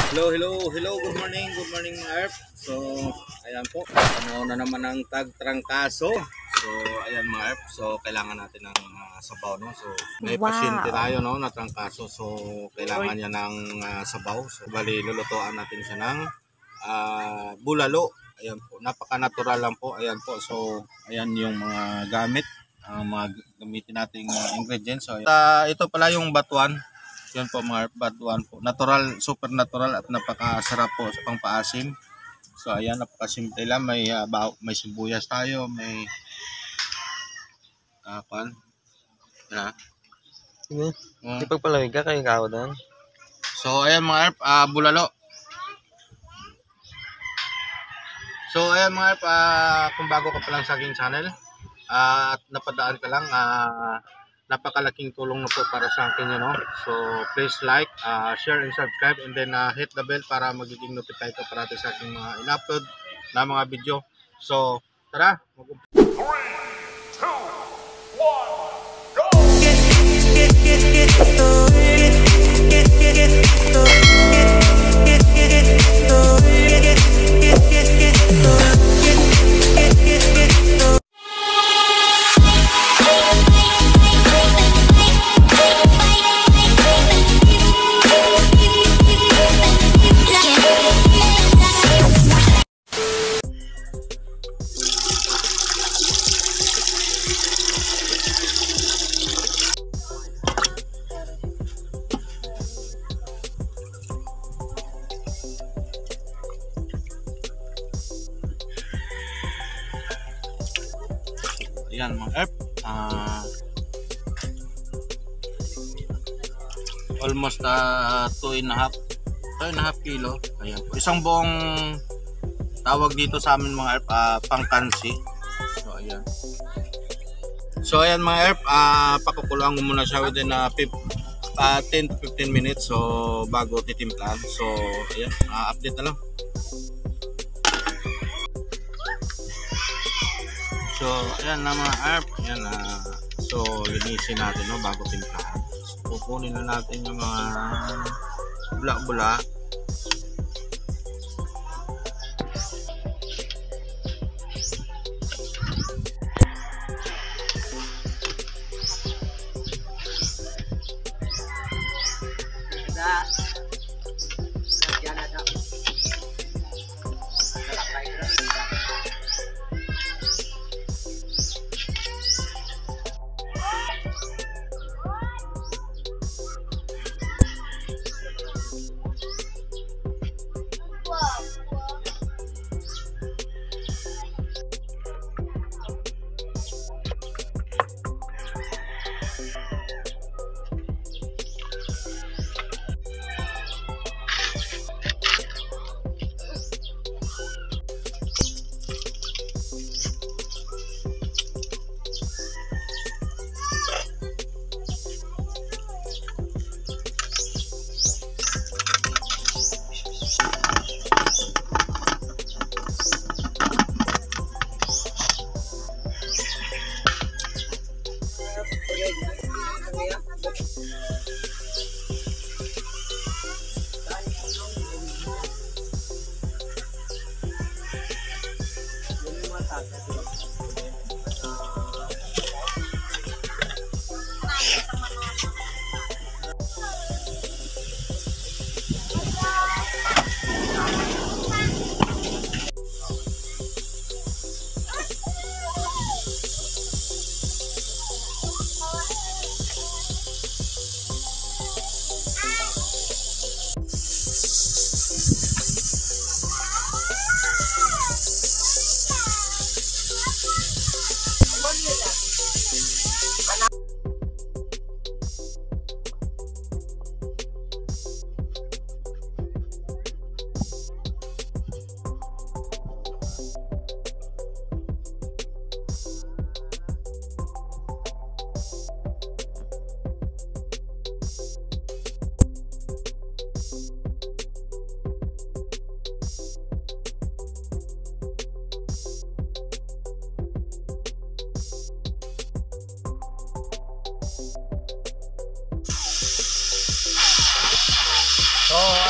Hello, good morning mga Erp. So, ayan po, ano na naman ang tagtrangkaso. So, ayan mga Erp, so kailangan natin ng sabaw, no? So, may pasyente tayo, no, na trangkaso. So, kailangan niya ng sabaw. So, bali, lulutuan natin siya ng bulalo. Ayan po, napaka-natural lang po. Ayan po, so, ayan yung mga gamit, mga gamitin nating ingredients. So, ito pala yung batuan. Yan po mga batuan po. Natural, super natural at napakasarap po sa pangpaasim. So ayan, napakasimple lang. May sibuyas tayo, may kapan. Sige. Di pagpalamig ka kayo kao doon. So ayan mga Erp, bulalo. So ayan mga Erp, kung bago ka pa lang sa aking channel at napadaan ka lang, napakalaking tulong na po para sa akin yun, no? So please like, share and subscribe, and then hit the bell para magiging notified ka parati sa aking mga in-upload na mga video. So tara, 3, 2, 1, go! Ayan mga Erp, almost 2.5 kilo. Ayan po, isang buong tawag dito sa amin mga Erp, pangkansi. So ayan mga Erp, pakukulaan ko muna siya within 10 to 15 minutes so bago titimplahan. So ayan, update na lang. So ayan na mga Erp, ayan, so linisin natin, no, bago timplahan. So kukunin na natin yung mga bula-bula.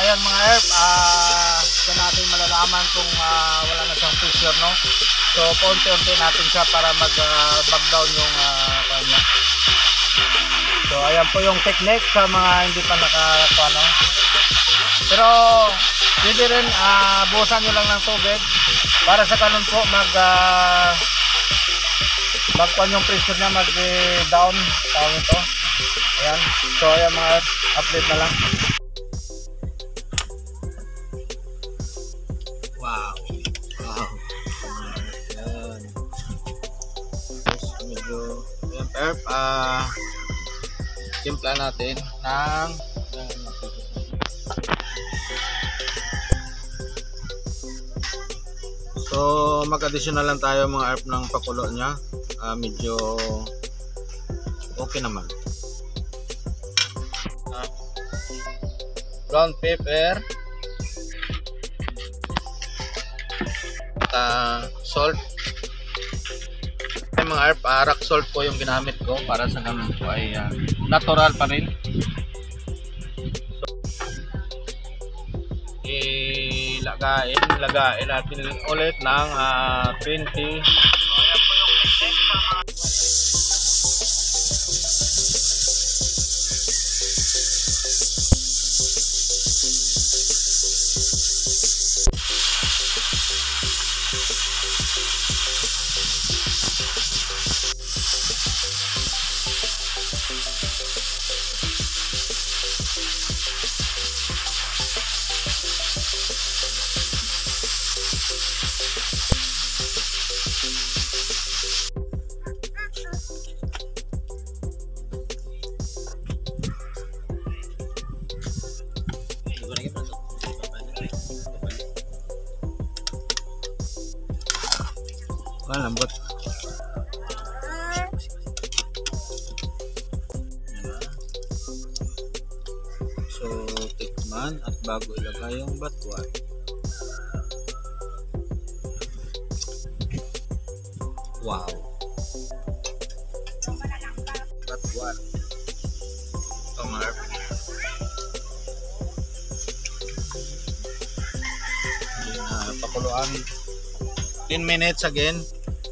ayan mga herb, ito natin malalaman kung wala na siyang pressure, no? So paunti-unti natin siya para mag-back down yung kanya. So ayan po yung technique sa mga hindi pa nakakuha, no? Pero pwede rin buhusan nyo lang ng tubig para sa ganun po magkuhan yung pressure niya, mag-down tawag ito. Ayan. So ayan mga herb, update na lang. Wow. Ayan. Medyo herb, timpla natin ng so mag-additional lang tayo mga herb ng pakulo nya. Medyo okay naman. Brown pepper, salt. Ay mga herb, rock salt po yung ginamit ko para sa ganun po ay natural pa rin. So, lagain natin ulit ng 20. Lambot. So tikman at bago ilagay yung batuan. Wow. Batuan. Tomar. Pakuluan 10 minutes again.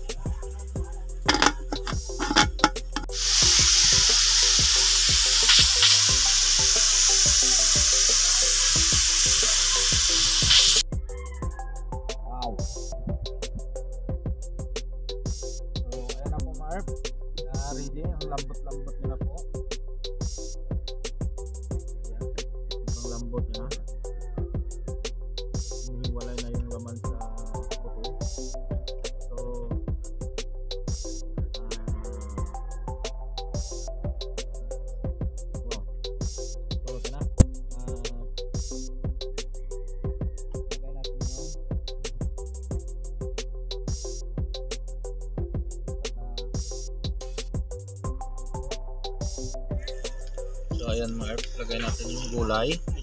Ready, ang lambot-lambot niya na po. Ayan, ang lambot niya na. Humiwalay na yung laman sa buto. So, so ito na. Lagay natin yung so ayan mga herb, lagay natin yung gulay.